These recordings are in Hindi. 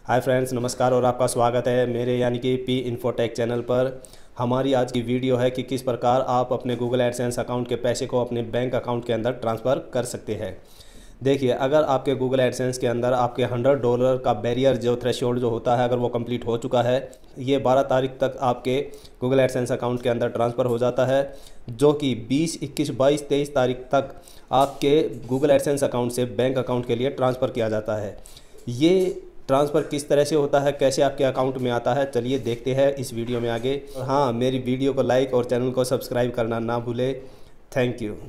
हाय फ्रेंड्स, नमस्कार और आपका स्वागत है मेरे यानी कि पी इन्फोटेक चैनल पर। हमारी आज की वीडियो है कि किस प्रकार आप अपने गूगल एडसेंस अकाउंट के पैसे को अपने बैंक अकाउंट के अंदर ट्रांसफ़र कर सकते हैं। देखिए, अगर आपके गूगल एडसेंस के अंदर आपके $100 का बैरियर जो थ्रेशोल्ड जो होता है, अगर वो कंप्लीट हो चुका है, ये 12 तारीख तक आपके गूगल एडसेंस अकाउंट के अंदर ट्रांसफ़र हो जाता है, जो कि 20, 21, 22, 23 तारीख तक आपके गूगल एडसेंस अकाउंट से बैंक अकाउंट के लिए ट्रांसफ़र किया जाता है। ये ट्रांसफ़र किस तरह से होता है, कैसे आपके अकाउंट में आता है, चलिए देखते हैं इस वीडियो में आगे। और हाँ, मेरी वीडियो को लाइक और चैनल को सब्सक्राइब करना ना भूलें। Thank you.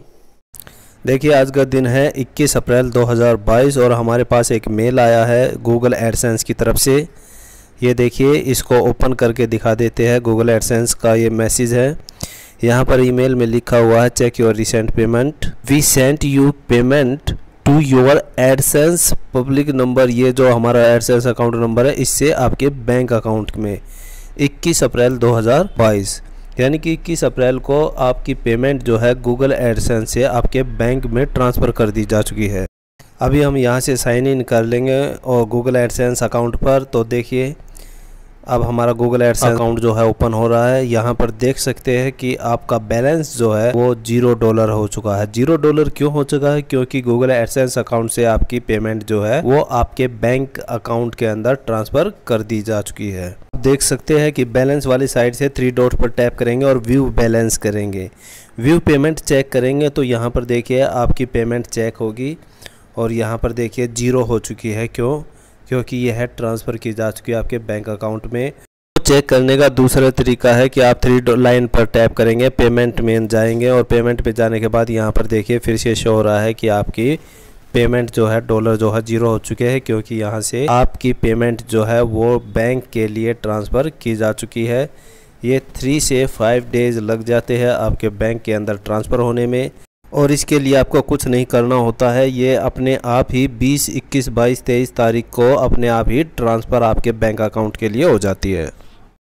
देखिए, आज का दिन है 21 अप्रैल 2022 और हमारे पास एक मेल आया है गूगल एडसेंस की तरफ से। ये देखिए, इसको ओपन करके दिखा देते हैं। गूगल एडसेंस का ये मैसेज है। यहाँ पर ईमेल में लिखा हुआ है, check your recent payment, we sent you payment to your AdSense public number. ये जो हमारा एडसेंस अकाउंट नंबर है, इससे आपके बैंक अकाउंट में 21 अप्रैल 2022 यानी कि 21 अप्रैल को आपकी पेमेंट जो है गूगल एडसेंस से आपके बैंक में ट्रांसफ़र कर दी जा चुकी है। अभी हम यहाँ से साइन इन कर लेंगे और गूगल एडसेंस अकाउंट पर। तो देखिए, अब हमारा गूगल एडसेंस अकाउंट जो है ओपन हो रहा है। यहाँ पर देख सकते हैं कि आपका बैलेंस जो है वो $0 हो चुका है। $0 क्यों हो चुका है? क्योंकि गूगल एडसेंस अकाउंट से आपकी पेमेंट जो है वो आपके बैंक अकाउंट के अंदर ट्रांसफ़र कर दी जा चुकी है। देख सकते हैं कि बैलेंस वाली साइड से 3 डॉट पर टैप करेंगे और व्यू बैलेंस करेंगे। व्यू पेमेंट चेक करेंगे तो यहाँ पर देखिए आपकी पेमेंट चेक होगी और यहाँ पर देखिए 0 हो चुकी है। क्योंकि यह है ट्रांसफ़र की जा चुकी है आपके बैंक अकाउंट में। तो चेक करने का दूसरा तरीका है कि आप 3 लाइन पर टैप करेंगे, पेमेंट में जाएंगे और पेमेंट पे जाने के बाद यहाँ पर देखिए फिर से शो हो रहा है कि आपकी पेमेंट जो है डॉलर जो है 0 हो चुके हैं, क्योंकि यहाँ से आपकी पेमेंट जो है वो बैंक के लिए ट्रांसफ़र की जा चुकी है। ये 3 से 5 डेज़ लग जाते हैं आपके बैंक के अंदर ट्रांसफ़र होने में और इसके लिए आपको कुछ नहीं करना होता है। ये अपने आप ही 20, 21, 22, 23 तारीख को अपने आप ही ट्रांसफ़र आपके बैंक अकाउंट के लिए हो जाती है।